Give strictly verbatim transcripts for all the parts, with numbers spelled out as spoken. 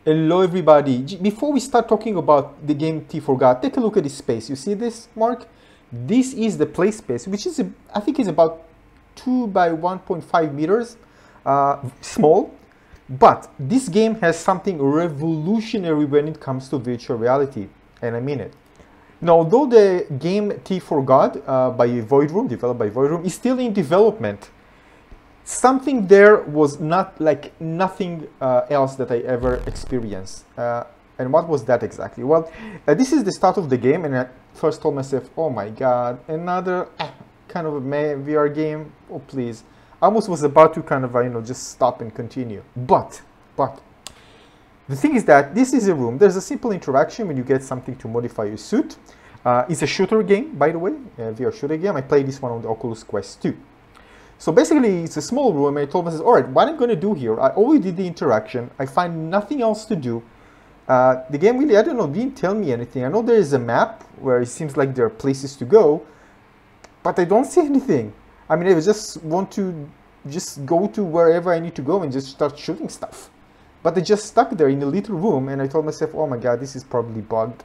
Hello everybody. J- Before we start talking about the game T four God, take a look at this space. You see this, Mark? This is the play space, which is, a, I think is about two by one point five meters, uh, small. But this game has something revolutionary when it comes to virtual reality, and I mean it. Now, although the game T four God uh, by Void Room, developed by Void Room, is still in development, something there was not like nothing uh, else that I ever experienced. Uh, and what was that exactly? Well, uh, this is the start of the game, and I first told myself, oh my god, another uh, kind of a V R game, oh please. I almost was about to kind of, uh, you know, just stop and continue. But, but, the thing is that this is a room. There's a simple interaction when you get something to modify your suit. Uh, it's a shooter game, by the way, a V R shooter game. I played this one on the Oculus Quest two. So basically, it's a small room, and I told myself, all right, what I'm going to do here, I already did the interaction. I find nothing else to do. Uh, the game really, I don't know, didn't tell me anything. I know there is a map where it seems like there are places to go, but I don't see anything. I mean, I just want to just go to wherever I need to go and just start shooting stuff. But I just stuck there in a little room, and I told myself, oh my god, this is probably bugged.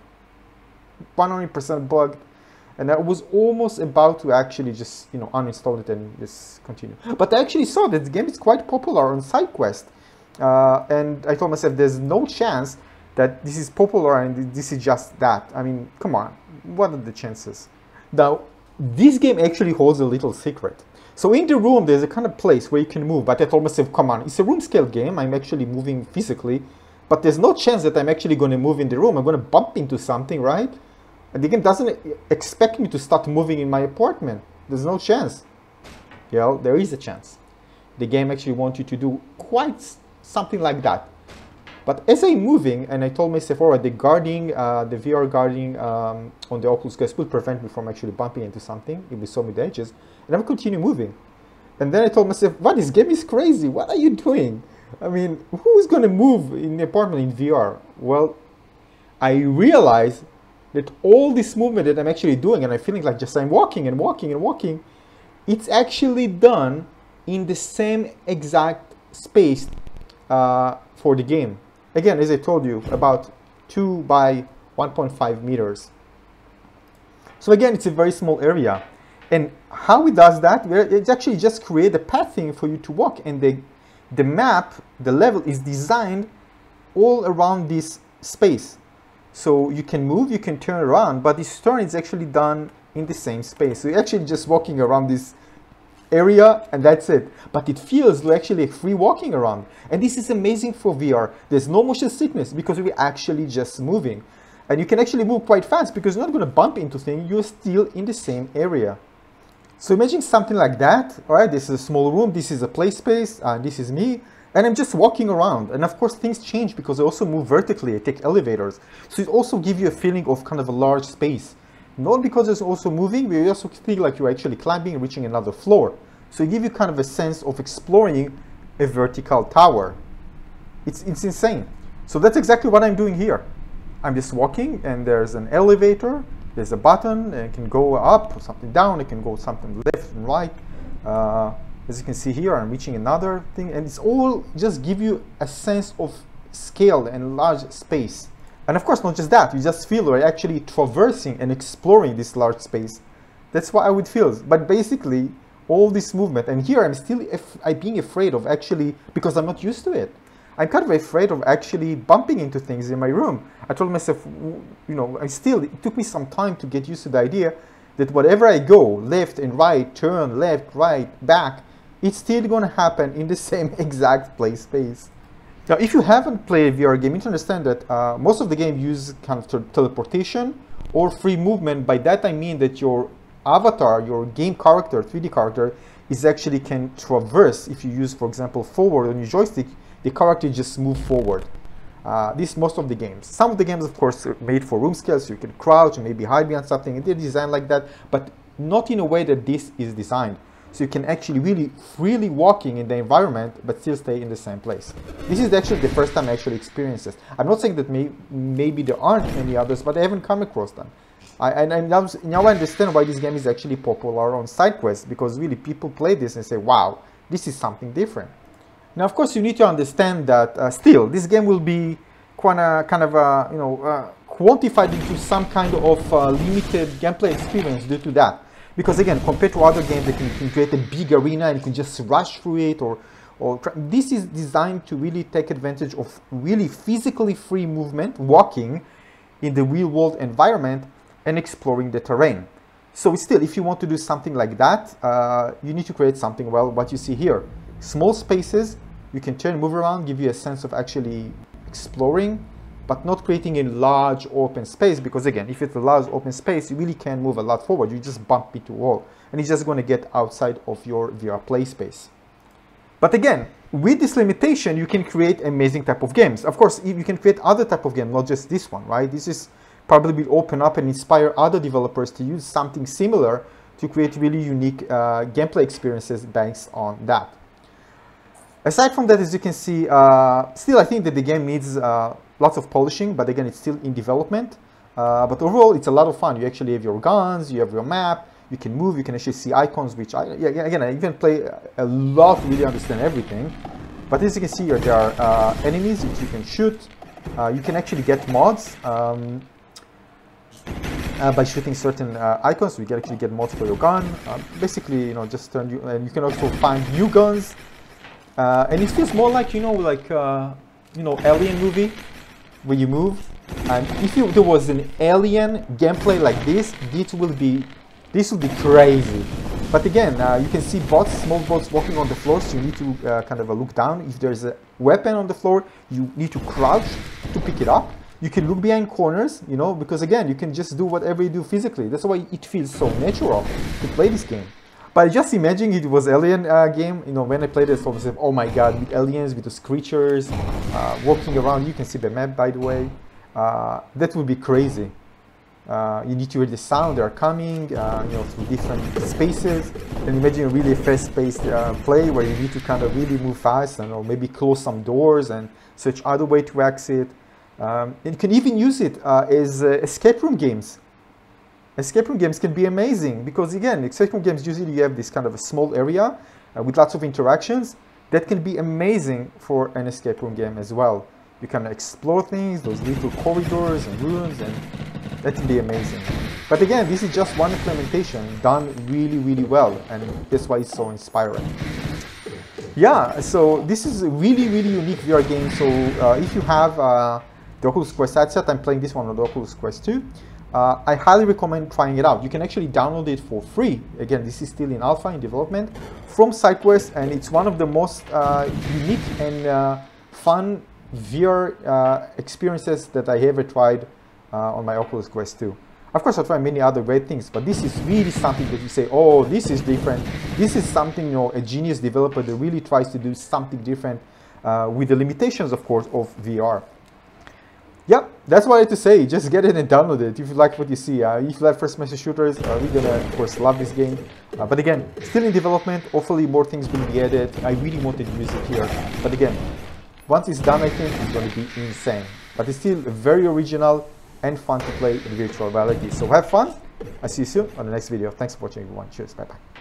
one hundred percent bugged. And I was almost about to actually just, you know, uninstall it and just continue. But I actually saw that the game is quite popular on SideQuest. Uh, and I told myself, there's no chance that this is popular and this is just that. I mean, come on, what are the chances? Now, this game actually holds a little secret. So in the room, there's a kind of place where you can move, but I told myself, come on, it's a room scale game. I'm actually moving physically, but there's no chance that I'm actually going to move in the room. I'm going to bump into something, right? And the game doesn't expect me to start moving in my apartment. There's no chance. Well, there is a chance. The game actually wants you to do quite something like that. But as I'm moving, and I told myself, all right, the guarding, uh, the V R guarding um, on the Oculus Quest will prevent me from actually bumping into something if we saw me the edges. And I will continue moving. And then I told myself, what, this game is crazy. What are you doing? I mean, who is going to move in the apartment in V R? Well, I realized that all this movement that I'm actually doing, and I'm feeling like just I'm walking and walking and walking, it's actually done in the same exact space uh, for the game. Again, as I told you, about two by one point five meters. So again, it's a very small area. And how it does that, it actually just create a pathing for you to walk. And the, the map, the level is designed all around this space. So you can move, you can turn around, but this turn is actually done in the same space. So you're actually just walking around this area and that's it. But it feels like actually free walking around. And this is amazing for V R. There's no motion sickness because we're actually just moving. And you can actually move quite fast because you're not going to bump into things. You're still in the same area. So imagine something like that. All right, this is a small room. This is a play space. Uh, this is me. And I'm just walking around. And of course, things change because I also move vertically. I take elevators. So it also gives you a feeling of kind of a large space. Not because it's also moving, but you also feel like you're actually climbing and reaching another floor. So it gives you kind of a sense of exploring a vertical tower. It's, it's insane. So that's exactly what I'm doing here. I'm just walking and there's an elevator. There's a button and it can go up or something down. It can go something left and right. Uh, as you can see here, I'm reaching another thing. And it's all just give you a sense of scale and large space. And of course, not just that, you just feel you're actually traversing and exploring this large space. That's what I would feel. But basically, all this movement, and here I'm still af I'm being afraid of actually, because I'm not used to it. I'm kind of afraid of actually bumping into things in my room. I told myself, you know, I still, it took me some time to get used to the idea that whatever I go, left and right, turn, left, right, back, it's still going to happen in the same exact play space. Now, if you haven't played a V R game, you need to understand that uh, most of the game use kind of te teleportation or free movement. By that, I mean that your avatar, your game character, three D character, is actually can traverse. If you use, for example, forward on your joystick, the character just move forward. Uh, this most of the games. Some of the games, of course, are made for room scale, so you can crouch and maybe hide behind something, and they're designed like that, but not in a way that this is designed. So you can actually really freely walking in the environment, but still stay in the same place. This is actually the first time I actually experienced this. I'm not saying that may, maybe there aren't any others, but I haven't come across them. I, and I now, now I understand why this game is actually popular on SideQuest, because really people play this and say, wow, this is something different. Now, of course, you need to understand that uh, still, this game will be kind of, kind of uh, you know, uh, quantified into some kind of uh, limited gameplay experience due to that. Because again, compared to other games that can, can create a big arena and you can just rush through it, or, or this is designed to really take advantage of really physically free movement, walking in the real world environment and exploring the terrain. So still, if you want to do something like that, uh, you need to create something, well, what you see here. Small spaces, you can turn, move around, give you a sense of actually exploring, but not creating a large open space, because again, if it's a large open space, you really can't move a lot forward. You just bump into a wall, and it's just going to get outside of your V R play space. But again, with this limitation, you can create amazing type of games. Of course, you can create other type of game, not just this one, right? This is probably will open up and inspire other developers to use something similar to create really unique uh, gameplay experiences based on that. Aside from that, as you can see, uh, still I think that the game needs uh, lots of polishing, but again, it's still in development. Uh, but overall, it's a lot of fun. You actually have your guns, you have your map, you can move, you can actually see icons, which I, yeah, again, I even play a lot to really understand everything. But as you can see here, there are uh, enemies which you can shoot. Uh, you can actually get mods um, uh, by shooting certain uh, icons. So you can actually get mods for your gun. Uh, basically, you know, just turn you, and you can also find new guns. Uh, and it feels more like, you know, like, uh, you know, Alien movie, where you move. And if you, there was an Alien gameplay like this, this will be, this will be crazy. But again, uh, you can see bots, small bots walking on the floor, so you need to uh, kind of uh, look down. If there's a weapon on the floor, you need to crouch to pick it up. You can look behind corners, you know, because again, you can just do whatever you do physically. That's why it feels so natural to play this game. But just imagine it was Alien uh, game, you know, when I played it, I was like, oh my god, with aliens, with those creatures, uh, walking around. You can see the map, by the way. Uh, that would be crazy. Uh, you need to hear the sound, they are coming, uh, you know, through different spaces. And imagine a really fast-paced uh, play where you need to kind of really move fast and or maybe close some doors and search other way to exit. Um, and you can even use it uh, as uh, escape room games. Escape room games can be amazing because, again, escape room games usually you have this kind of a small area uh, with lots of interactions that can be amazing for an escape room game as well. You can explore things, those little corridors and rooms, and that can be amazing. But again, this is just one implementation done really, really well, and that's why it's so inspiring. Yeah, so this is a really, really unique V R game. So uh, if you have uh, the Oculus Quest headset, I'm playing this one on the Oculus Quest two. Uh, I highly recommend trying it out. You can actually download it for free. Again, this is still in alpha, in development, from SideQuest, and it's one of the most uh, unique and uh, fun V R uh, experiences that I ever tried uh, on my Oculus Quest two. Of course, I tried many other great things, but this is really something that you say, oh, this is different. This is something, you know, a genius developer that really tries to do something different uh, with the limitations, of course, of V R. Yeah, that's what I had to say. Just get it and download it if you like what you see. Uh, if you like first-person shooters, uh, we're gonna, of course, love this game. Uh, but again, still in development. Hopefully, more things will be added. I really wanted to use it here. But again, once it's done, I think it's going to be insane. But it's still very original and fun to play in virtual reality. So have fun. I'll see you soon on the next video. Thanks for watching, everyone. Cheers. Bye-bye.